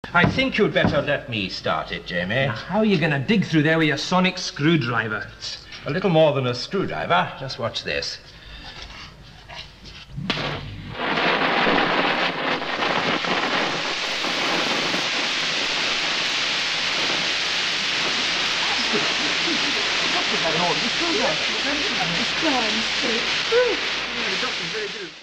I think you'd better let me start it, Jamie. Now, how are you going to dig through there with your sonic screwdriver? It's a little more than a screwdriver. Just watch this. It's going straight through. Yeah, the doctor's very good.